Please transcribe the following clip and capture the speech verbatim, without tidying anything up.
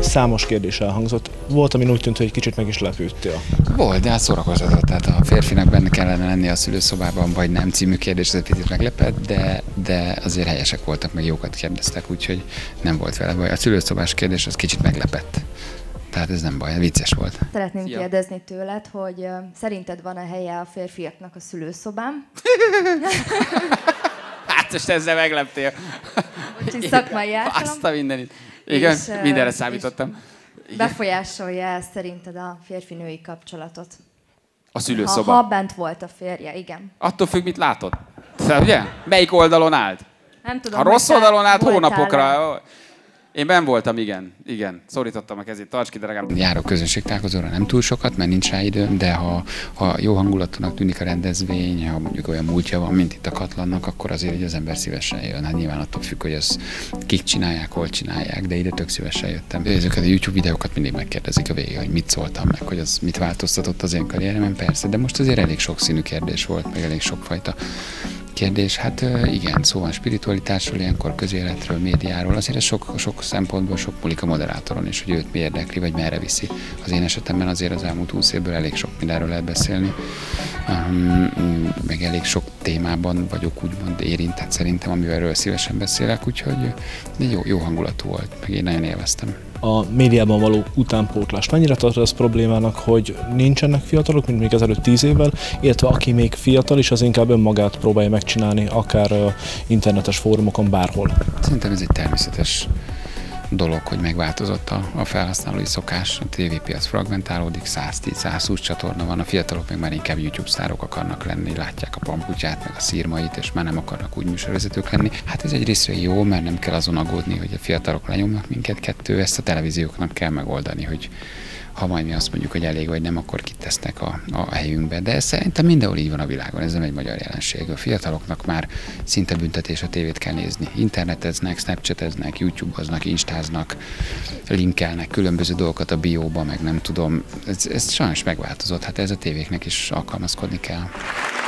számos kérdés elhangzott. Volt, ami úgy tűnt, hogy egy kicsit meg is lepődtél. Volt, de hát szórakozatot. Tehát a férfinak benne kellene lenni a szülőszobában, vagy nem című kérdés, ez egy picit meglepett, de, de azért helyesek voltak, meg jókat kérdeztek, úgyhogy nem volt vele baj. A szülőszobás kérdés az kicsit meglepett. Tehát ez nem baj, vicces volt. Szeretném Szia. kérdezni tőled, hogy uh, szerinted van a helye a férfiaknak a szülőszobán? Hát most ezzel megleptél. Úgyhogy szakmai ártalom. Azt a mindenit. Igen, És, uh, mindenre számítottam. Befolyásolja ez szerinted a férfi-női kapcsolatot? A szülőszoba. Ha, ha bent volt a férje, igen. Attól függ, mit látod. Szóval, ugye? Melyik oldalon állt? Nem tudom, ha rossz oldalon állt, hónapokra. Én benn voltam, igen. Igen. Szorítottam a kezét, tarts ki, drágám. Járok közönségtalálkozóra nem túl sokat, mert nincs rá időm, de ha, ha jó hangulatúnak tűnik a rendezvény, ha mondjuk olyan múltja van, mint itt a Katlannak, akkor azért így az ember szívesen jön. Hát nyilván attól függ, hogy ezt kik csinálják, hol csinálják, de ide tök szívesen jöttem. Ezeket a YouTube videókat mindig megkérdezik a végén, hogy mit szóltam meg, hogy az mit változtatott az én karrieremen, persze, de most azért elég sokszínű kérdés volt, meg elég sokfajta kérdés. Hát igen, szó van spiritualitásról, ilyenkor közéletről, médiáról, azért ez sok, sok szempontból sok múlik a moderátoron is, hogy őt mi érdekli, vagy merre viszi. Az én esetemben azért az elmúlt húsz évből elég sok mindenről lehet beszélni, um, meg elég sok témában vagyok úgymond érintett szerintem, amivel szívesen beszélek, úgyhogy jó, jó hangulatú volt, meg én nagyon élveztem. A médiában való utánpótlást mennyire tartod az problémának, hogy nincsenek fiatalok, mint még ezelőtt tíz évvel, illetve aki még fiatal is, az inkább önmagát próbálja megcsinálni, akár uh, internetes fórumokon, bárhol? Szerintem ez egy természetes dolog, hogy megváltozott a, a felhasználói szokás. A tévépiac fragmentálódik, száz tíz száz húsz csatorna van, a fiatalok meg már inkább YouTube sztárok akarnak lenni, látják a Pamputyát, meg a Szirmait, és már nem akarnak úgy műsorvezetők lenni. Hát ez egy részre jó, mert nem kell azon aggódni, hogy a fiatalok lenyomnak minket. Kettő, ezt a televízióknak kell megoldani, hogy ha majd mi azt mondjuk, hogy elég vagy nem, akkor kitesznek a, a helyünkbe. De szerintem mindenhol így van a világon, ez nem egy magyar jelenség. A fiataloknak már szinte büntetés a tévét kell nézni. Interneteznek, snapchateznek, youtube-oznak, instáznak, linkelnek különböző dolgokat a bióba, meg nem tudom. Ez, ez sajnos megváltozott, hát ez a tévéknek is alkalmazkodni kell.